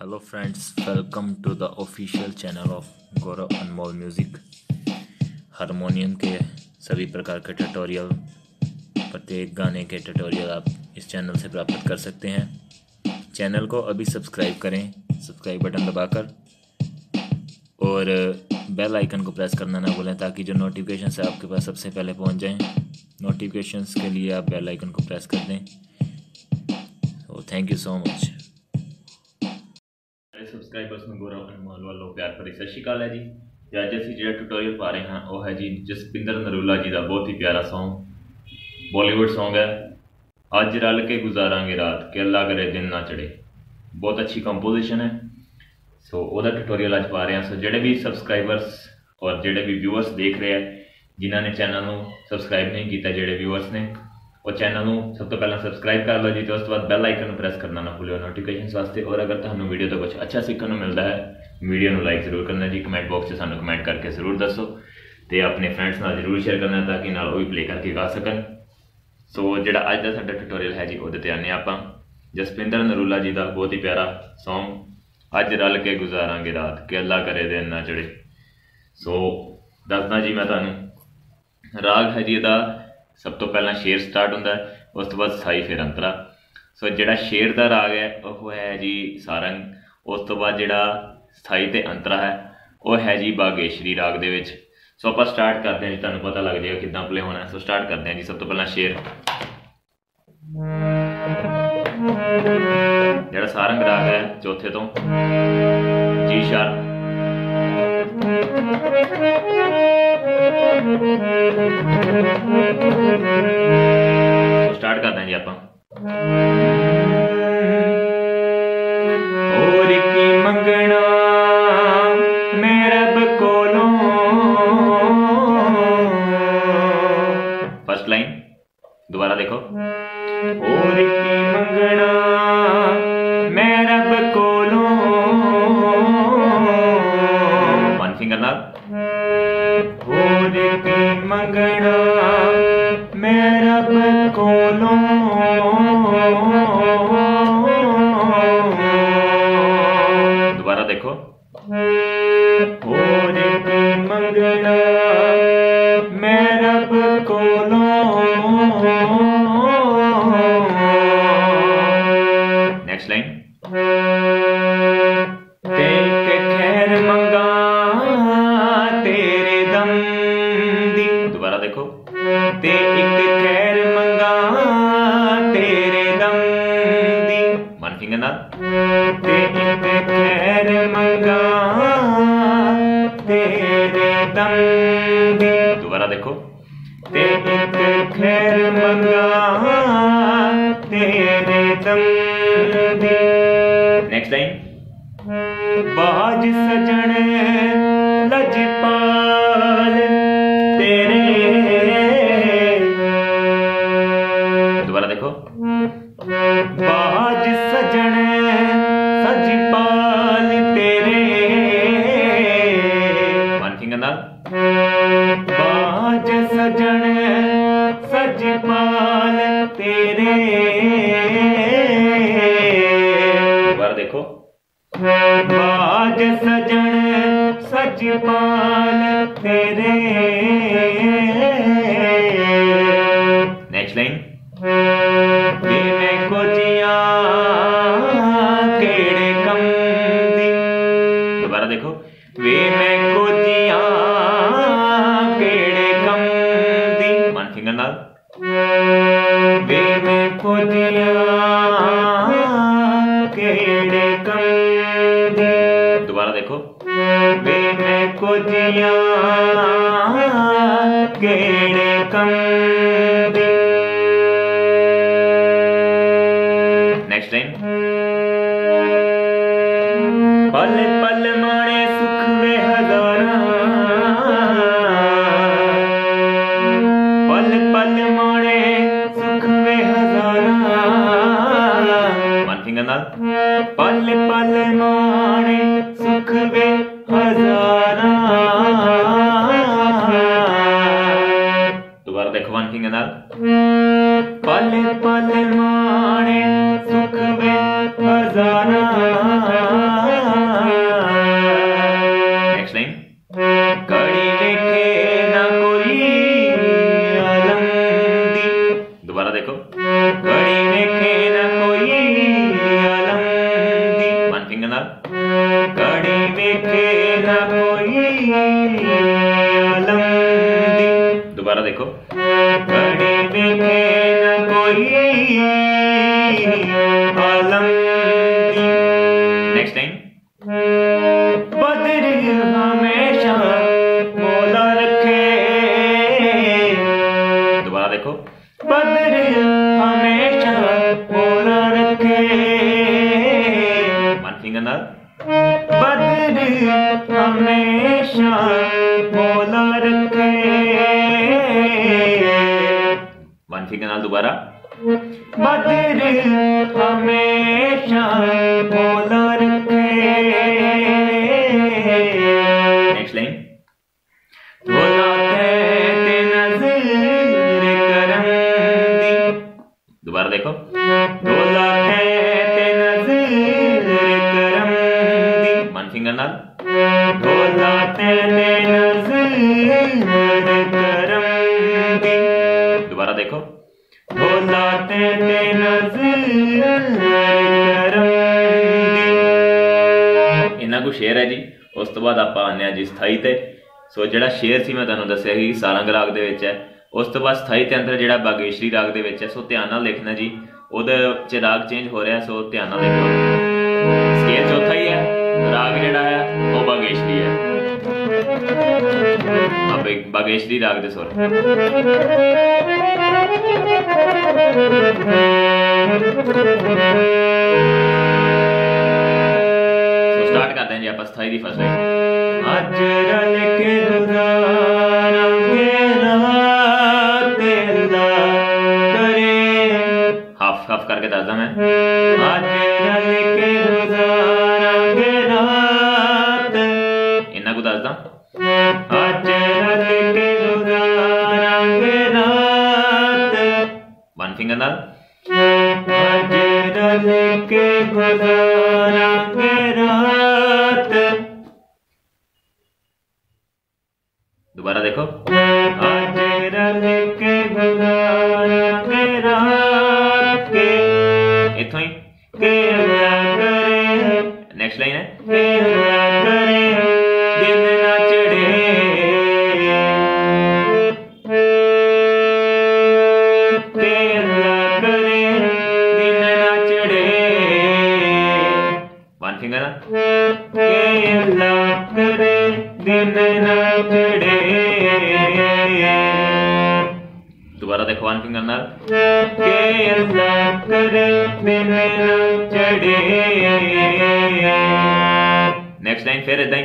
Hello friends, welcome to the official channel of Gaurav Anmol music. Harmonium के सभी प्रकार के ट्यूटोरियल, प्रत्येक गाने के ट्यूटोरियल आप इस चैनल से प्राप्त कर सकते हैं। चैनल को अभी सब्सक्राइब करें, सब्सक्राइब बटन दबाकर, और बेल आइकन को प्रेस करना ना भूलें ताकि जो नोटिफिकेशंस है आपके पास सबसे पहले पहुंच जाएं। नोटिफिकेशंस के लिए आप बेल आइकन को प्रेस कर दें। तो thank you so much. Subscribers ਨੂੰ ਗੌਰਵ ਅਨਮੋਲ ਵੱਲੋਂ ਪਿਆਰ ਭਰੀ ਸਤਿ ਸ਼੍ਰੀ ਅਕਾਲ ਹੈ ਜੀ। ਅੱਜ ਅਸੀਂ ਜਿਹੜਾ ਟਿਊਟੋਰੀਅਲ ਪਾ ਰਹੇ ਹਾਂ ਉਹ ਹੈ ਜੀ ਜਸਪਿੰਦਰ ਨਰੂਲਾ ਜੀ ਦਾ ਬਹੁਤ ਹੀ ਪਿਆਰਾ ਸੌਂਗ, बॉलीवुड सॉन्ग है ਅੱਜ रल के गुजारांगे रात के अल्लाह करे दिन ना चढ़े। बहुत अच्छी कंपोजिशन है। सो ਉਹਦਾ ਟਿਊਟੋਰੀਅਲ ਅੱਜ ਪਾ ਰਹੇ ਹਾਂ। सो ਜਿਹੜੇ ਵੀ ਸਬਸਕ੍ਰਾਈਬਰਸ और ਜਿਹੜੇ ਵੀ ਵਿਊਅਰਸ ਦੇਖ ਰਹੇ ਆ ਜਿਨ੍ਹਾਂ ਨੇ ਚੈਨਲ ਨੂੰ ਸਬਸਕ੍ਰਾਈਬ नहीं किया, ਜਿਹੜੇ ਵਿਊਅਰਸ ਨੇ और चैनल ਨੂੰ सब तो पहला सबसक्राइब कर लो जी। तो उस बाद बैल आइकन प्रेस करना ना भूलो नोटिफिकेशन वास्ते। और अगर ਤੁਹਾਨੂੰ वीडियो तो कुछ अच्छा सीखने को मिलता है, वीडियो ਨੂੰ लाइक जरूर करना जी। कमेंट बॉक्स से ਸਾਨੂੰ कमेंट करके जरूर दसो तो अपने फ्रेंड्स ਨਾਲ जरूर शेयर करना ताकि ਨਾਲ ਉਹ ਵੀ प्ले करके गा सकन। सो ਜਿਹੜਾ ਅੱਜ ਦਾ ਸਾਡਾ ਟਿਊਟੋਰੀਅਲ ਹੈ ਜੀ ਉਹਦੇ ਤੇ ਆਨੇ ਆਪਾਂ ਜਸਪਿੰਦਰ ਨਰੂਲਾ ਜੀ ਦਾ ਬਹੁਤ ਹੀ ਪਿਆਰਾ ਸੌਂਗ ਅੱਜ ਰਲ ਕੇ ਗੁਜ਼ਾਰਾਂਗੇ ਰਾਤ ਕਿ ਅੱਲਾ ਕਰੇ ਦਿਨ ਨਾ ਚੜੇ। ਸੋ ਦੱਸਦਾ ਜੀ ਮੈਂ ਤੁਹਾਨੂੰ ਰਾਗ ਹੈ ਜੀ ਇਹਦਾ। सब तो पहला शेर स्टार्ट होंगे, उस तो बाद साई फिर अंतरा। सो जोड़ा शेर का राग है वह है जी सारंग। उस तो बाद जोड़ा स्थाई ते अंतरा है वह है जी बागेश्वरी राग दे विच। सो आप स्टार्ट करते हैं जी, तुहानूं पता लग जाएगा कितना प्ले होना है। सो स्टार्ट करते हैं जी। सब तो पहला शेर जोड़ा सारंग राग है चौथे तो जी शार्प, स्टार्ट करते हैं जी आप। और की मंगना मैं रब कोलों, फर्स्ट लाइन दोबारा देखो। और की मंगना मैं रब कोलों, वन फिंगर नाल। और की मंगना मैं रब कोलों, दोबारा देखो। और की मंगना मैं रब कोलों, नेक्स्ट लाइन। देख खैर मंगा तेरे दम दी, दोबारा देखो। ते एक खैर मंगा तेरे दम दी, वन फिंगर नाल। ते एक खैर मंगा तेरे दम दी, दोबारा देखो। ते एक खैर मंगा तेरे दम दी, नेक्स्ट लाइन। बाज सजन लजपाल तेरे, दोबारा देखो। बाज सजन सजपाल तेरे, वन फिंगर नाल। बाज सजन सजपाल तेरे, दोबारा देखो। बाज सजन सजपाल तेरे, नेक्स्ट लाइन। वे मैं कोजिया केड़े कम दी, दोबारा देखो। वे मैं कोजिया केड़े कम दी, वन फिंगर नाल। वे मैं कोजिया केड़े कम दी, दोबारा देखो। वे मैं कोजिया केड़े कम दी, नेक्स्ट लाइन। पल पल माणे सुख वे हजारा, पल पल माणे सुख वे हजारा, वन फिंगर नाल। पल पल माणे सुख वे हजारा, दोबारा देखो वन फिंगर नाल। पल पल माणे सुख वे हजारा, फिंगर नाल। बदर हमेशा मौला रखे, वन फिंगर नाल दोबारा। बदर हमेशा मौला रखे। Next line. मौला कहते नजर करम दी, दोबारा देखो। मौला कहते नजर करम दी, वन फिंगर नाल। मौला कहते नजर करम दी, दोबारा देखो। मौला कहते नजर करम दी। इन्ना कुछ शेर है जी। उस तो बाद आप आने जी स्थाई ते। सो जिहड़ा शेर सी मैं तुहानूं दस्सिया कि सारंग राग दे विच है। उस तो बाद स्थाई ते अंदर जिहड़ा बागेश्वरी राग दे विच है। सो ध्यान नाल लिखना जी, उहदे च राग चेंज हो रहा है। सो ध्यान नाल लिखो। स्केल चौथा ही है, राग जिहड़ा है वो बागेश्वरी है। अब बागेश्वरी राग दे सुर। तो स्टार्ट करते हैं जी आप स्थाई दी फर्स्ट लाइन। अज रल के गुजारांगे रात अल्लाह करे, हाफ हाफ करके दसदा मैं। अज रल के गुजारांगे रात, इन्ना को दसदा। अज रल के गुजारांगे रात, वन फिंगर नाल। अज रल के गुजारांगे रात, दोबारा देखो। आज रल के गुजारांगे रात के, इथों ही के अल्लाह करे। नेक्स्ट लाइन है के अल्लाह करे दिन ना चढ़े, के अल्लाह करे दिन ना चढ़े, वन फिंगर ना। के अल्लाह करे दिन ना चढ़े, दोबारा देखो वन फिंगर नाल। के अल्लाह करे दिन ना चढ़े। नेक्स्ट लाइन फिर इदां ही,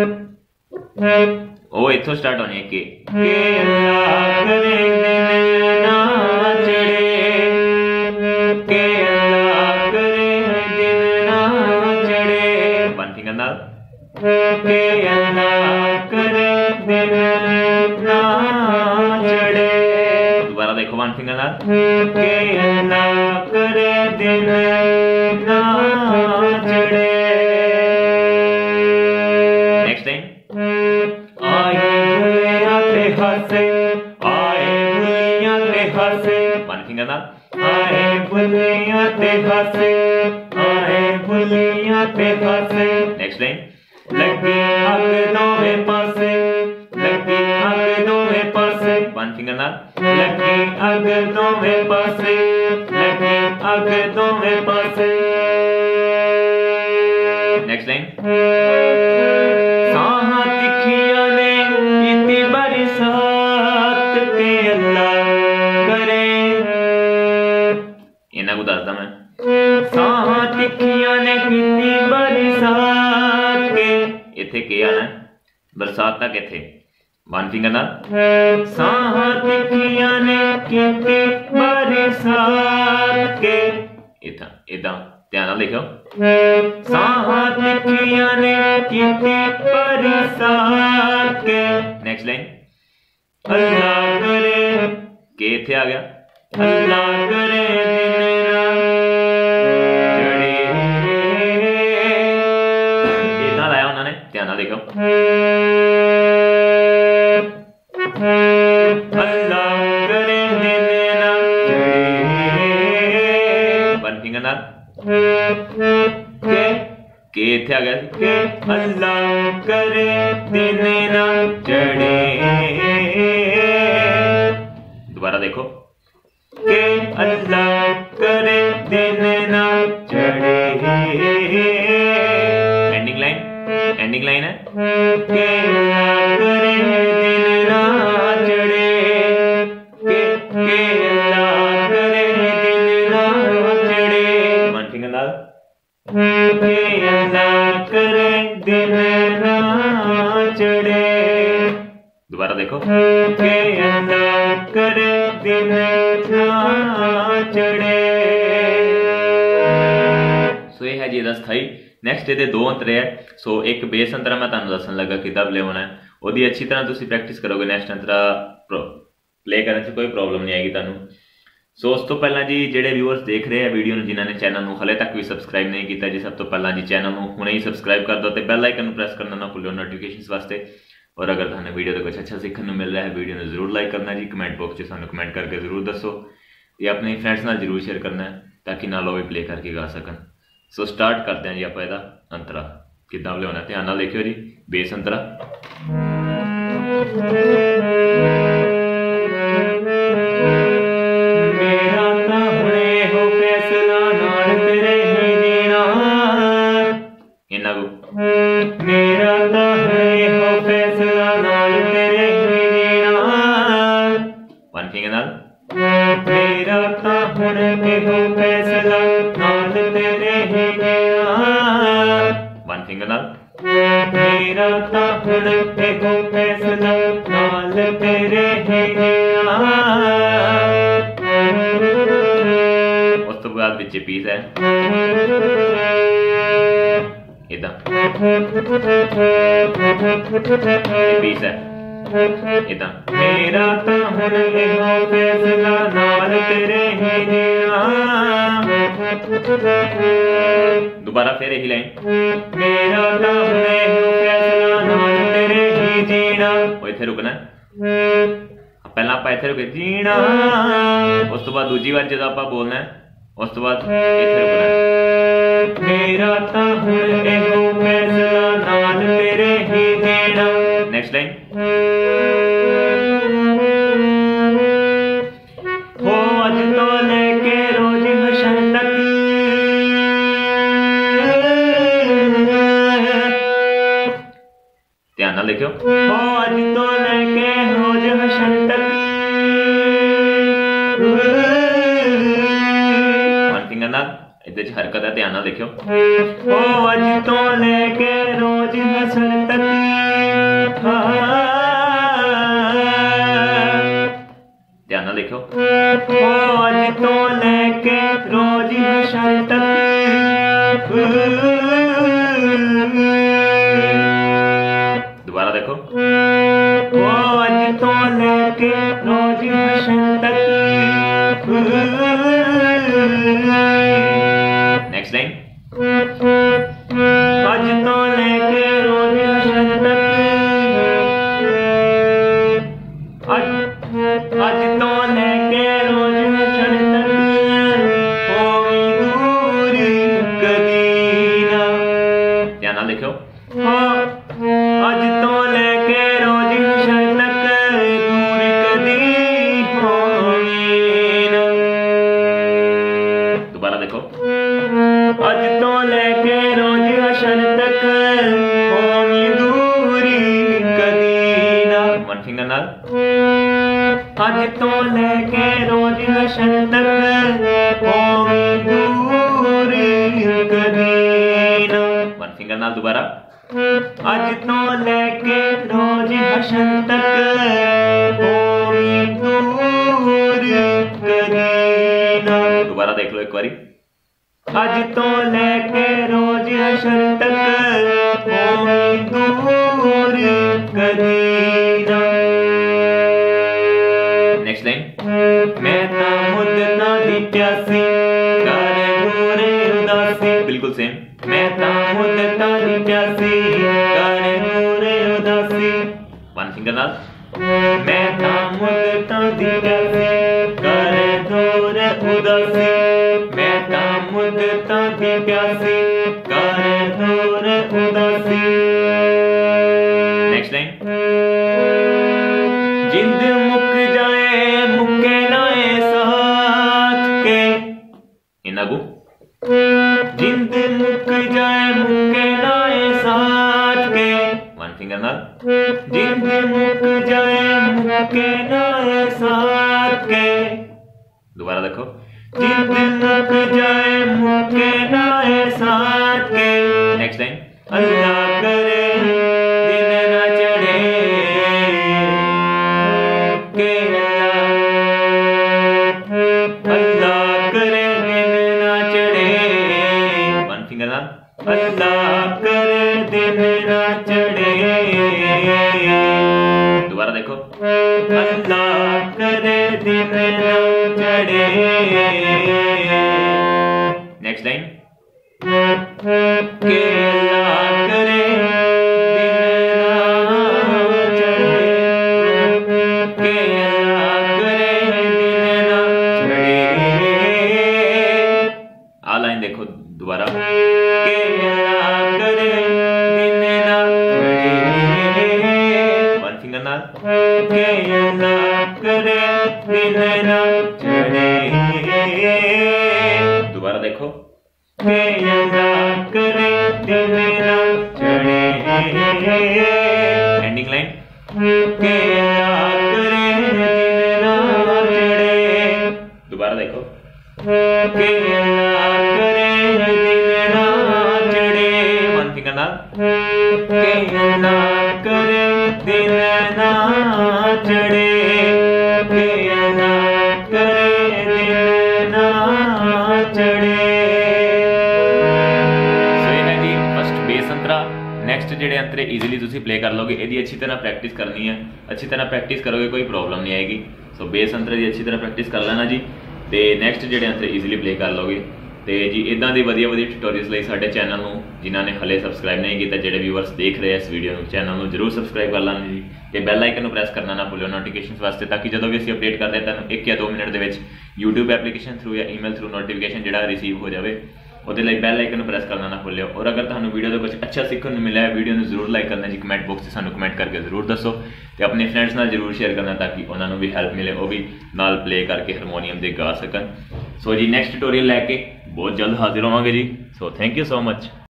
ओ इथों स्टार्ट होनी है। के अल्लाह करे दिन ना चढ़े, के अल्लाह करे दिन ना चढ़े, वन फिंगर नाल। के अल्लाह करे दिन ना चढ़े, दोबारा देखो वन फिंगर नाल। के अल्लाह करे दिन ना चढ़े। Next line. आए बुलियां ते हसे, आए बुलियां ते हसे, वन फिंगर नाल। आए बुलियां ते हसे, आए बुलियां ते हसे। Next line. लगी अग दोवें पासे, लगी अग दोवें पासे, वन फिंगर नाल। लगी अग दोवें पासे, लगी अग दोवें पासे। Next line. साहां तिखियां ने कीती बरसात, के अल्लाह करे, इन्ना को दसदा मैं। साहां तिखियां ने कीती बरसात के, इत्थे के आना है, बरसात तक इत्थे, वन फिंगर नाल। साहां तिखियां ने कीती बरसात के, इत्थां इदां ध्यान नाल लिखो। साहां तिखियां ने कीती बरसात के। Next line. अल्लाह करे, के इत्थे आ गया। अल्लाह करे दिन ना चढ़े, इतना लाया उन्होंने, ध्यान नाल देखो। अल्लाह करे दिन ना चढ़े, वन फिंगर नाल। के इत्थे आ गया। के अल्लाह करे दिन ना चढ़े, दोबारा देखो। के अल्लाह करे दिन ना चढ़े। एंडिंग लाइन, एंडिंग लाइन है। के अल्लाह करे दिन ना चढ़े, के अल्लाह करे दिन ना चढ़े, वन फिंगर नाल। के अल्लाह करे दिन ना चढ़े। दोबारा देखो के अल्लाह करे दिन ना चढ़े। सो ये है जी ਇਹਦਾ ਸਥਾਈ। ਨੈਕਸਟ ਇਹਦੇ ਦੋ ਅੰਤਰੇ ਹੈ। ਸੋ ਇੱਕ ਬੇਸ ਅੰਤਰਾ ਮੈਂ ਤੁਹਾਨੂੰ ਦੱਸਣ ਲੱਗਾ ਕਿੱਦਾਂ ਪਲੇ ਹੋਣਾ ਹੈ, ਉਹਦੀ ਅੱਛੀ ਤਰ੍ਹਾਂ ਤੁਸੀਂ ਪ੍ਰੈਕਟਿਸ ਕਰੋਗੇ, ਨੈਕਸਟ ਅੰਤਰਾ ਪਲੇ ਕਰਨ 'ਚ ਕੋਈ ਪ੍ਰੋਬਲਮ ਨਹੀਂ ਆਏਗੀ ਤੁਹਾਨੂੰ। ਸੋ ਉਸ ਤੋਂ ਪਹਿਲਾਂ ਜੀ ਜਿਹੜੇ ਵਿਊਅਰਸ ਦੇਖ ਰਹੇ ਆ ਵੀਡੀਓ ਨੂੰ, ਜਿਨ੍ਹਾਂ ਨੇ ਚੈਨਲ ਨੂੰ ਹਲੇ ਤੱਕ ਵੀ ਸਬਸਕ੍ਰਾਈਬ ਨਹੀਂ ਕੀਤਾ ਜੀ, ਸਭ ਤੋਂ ਪਹਿਲਾਂ ਜੀ ਚੈਨਲ ਨੂੰ ਹੁਣੇ ਹੀ ਸਬਸਕ੍ਰਾਈਬ ਕਰ ਦਿਓ ਤੇ ਬੈਲ ਆਈਕਨ ਨੂੰ ਪ੍ਰੈਸ ਕਰਨਾ ਨਾ ਭੁੱਲਿਓ ਨੋਟੀਫਿਕੇਸ਼ਨਸ ਵਾਸਤੇ। और अगर थाने वीडियो तो कुछ अच्छा सीखने मिल रहा है, वीडियो ने जरूर लाइक करना जी, कमेंट बॉक्स में सानू कमेंट करके जरूर दसो, ये अपने फ्रेंड्स नाल जरूर शेयर करना है ताकि नाल वो भी प्ले करके गा सकन। सो स्टार्ट करते हैं जी आप ਇਹਦਾ अंतरा किदां प्ले होना, ध्यान नाल देखियो जी। बेस अंतरा मेरा तां हुणे हो फैसला नाल तेरे ही जीना, इन्ना को मेरा तां हुणे हो फैसला नाल तेरे ही जीना, वन फिंगर नाल मेरा तां हुणे हो फैसला नाल तेरे ही जीना, वन फिंगर नाल मेरा तां हुणे हो फैसला नाल तेरे ही जीना। उस तो बाद विच पीस है इदा पीस है इदा मेरा तां हुणे हो फैसला नाल तेरे ही जीना। दोबारा फिर यही लाइन मेरा तां हुणे हो फैसला नाल तेरे ही जीना। वो इत्थे रुकना, पहला आप इत्थे रुके जीना, उस तो बाद दूजी बार जब आप बोलना है उस तो बाद इत्थे रुकना है मेरा तां हुणे हो फैसला नाल तेरे ही जीना। नेक्स्ट लाइन हो अज तो लेके रोज हशर तक, ध्यान नाल देखियो, हो अज तो लेके रोज हशर तक, वन फिंगर नाल इहदे च हरकत है, ध्यान नाल देखियो, हो अज तो लेके रोज हशर तक, ध्यान नाल देखियो, हो अज तो लेके रोज हशर तक। दोबारा देखो, हो अज तो लेके रोज हशर तक। नेक्स्ट लाइन अज तो लेके रोज हशर तक, अज तो लेके रोज हशर तक, होवी दूर कदी ना, ध्यान नाल देखो, अज तो लेके रोज हशर तक, दूर कदी होवी ना। दोबारा देखो, अज तो लेके रोज हशर तक, होवी दूर कदी ना, वन फिंगर नाल अज तो लेके रोज हशर तक, होवी दूर कदी ना, वन फिंगर नाल दोबारा अज तो लेके रोज हशर तक, होवी दूर कदी ना। दोबारा देख लो एक बारी, अज तो लेके रोज हशर तक, होवी दूर कदी ना। नेक्स्ट लाइन मैं तां मुद्दतां दी प्यासी कर पूरे उदासी, बिल्कुल सेम, मैं तां मुद्दतां दी प्यासी कर पूरे उदासी, वन फिंगर नाल मैं तां मुद्दतां दी प्यासी कर पूरे उदासी, मैं तां मुद्दतां दी प्यासी कर पूरे उदासी। नेक्स्ट लाइन जिंद मुक जाए मुके नाए साथ के, इन्ना को जिंद मुक जाए मुके नाए साथ के, वन फिंगर नाल जिंद मुक जाए मुके नाए साथ के। दोबारा देखो, जिद मुक जाए मुके ना एहसान के। नेक्स्ट लाइन अल्लाह करे दिन ना चढ़े के अल्लाह करे दिन ना चढ़े। वन फिंगर ना अल्लाह करे दिन ना चढ़े। दोबारा देखो अल्लाह करे दिन ना चढ़े। नेक्स्ट लाइन के अल्लाह करे दिन ना चढ़े के अल्लाह करे दिन ना चढ़े। आ लाइन देखो दोबारा के अल्लाह करे दिन ना चढ़े। वन फिंगर ना के अल्लाह करे दिन ना चढ़े। दोबारा देखो के अल्लाह करे दिन ना चढ़े। एंडिंग लाइन के अल्लाह करे दिन ना चढ़े। दोबारा देखो के अल्लाह करे दिन ना चढ़े। वन फिंगर ना के अल्लाह करे दिन ना चढ़े के अल्लाह करे दिन ना चढ़े। नेक्स्ट जेडे अंतरे ईजिली तुसी प्ले कर लोगे। यदि अच्छी तरह प्रैक्टिस करनी है, अच्छी तरह प्रैक्टिस करोगे कोई प्रॉब्लम नहीं आएगी। सो बेस अंतरे की अच्छी तरह प्रैक्टिस कर लेना जी। तो नैक्सट जेडे अंतरे ईजिली प्ले कर लोगे। तो जी इदा की वधिया ट्यूटोरियल्स लिए साडे चैनल में जिन्होंने हले सबसक्राइब नहीं किया, जेडे व्यूअर्स देख रहे हैं इस वीडियो चैनल में जरूर सबसक्राइब कर लेना जी। तो बैल आइकन प्रेस करना ना भूलो नोटिफिकेशन वास्ते, ताकि जो भी असं अपडेट करते हैं तुहानूं 1 या 2 मिनट के यूट्यूब एप्लीकेशन थ्रू या ईमेल थ्रू नोटिफिकेशन जो रिसीव हो जाए। ਉਹਦੇ ਲਈ ਬੈਲ ਆਈਕਨ ਨੂੰ ਪ੍ਰੈਸ ਕਰਨਾ ਨਾ ਭੁੱਲਿਓ। ਔਰ ਅਗਰ ਤੁਹਾਨੂੰ ਵੀਡੀਓ ਤੋਂ ਕੁਝ ਅੱਛਾ ਸਿੱਖਣ ਨੂੰ ਮਿਲਿਆ, ਵੀਡੀਓ ਨੂੰ ਜ਼ਰੂਰ ਲਾਈਕ ਕਰਨਾ ਜੀ। ਕਮੈਂਟ ਬਾਕਸ 'ਚ ਸਾਨੂੰ ਕਮੈਂਟ ਕਰਕੇ ਜ਼ਰੂਰ ਦੱਸੋ ਤੇ ਆਪਣੇ ਫਰੈਂਡਸ ਨਾਲ ਜ਼ਰੂਰ ਸ਼ੇਅਰ ਕਰਨਾ ਤਾਂ ਕਿ ਉਹਨਾਂ ਨੂੰ ਵੀ ਹੈਲਪ ਮਿਲੇ, ਉਹ ਵੀ ਨਾਲ ਪਲੇ ਕਰਕੇ ਹਾਰਮੋਨੀਅਮ ਦੇ ਗਾ ਸਕਣ। ਸੋ ਜੀ ਨੈਕਸਟ ਟਿਊਟੋਰੀਅਲ ਲੈ ਕੇ ਬਹੁਤ ਜਲਦ ਹਾਜ਼ਰ ਹੋਵਾਂਗੇ ਜੀ। So thank you so much.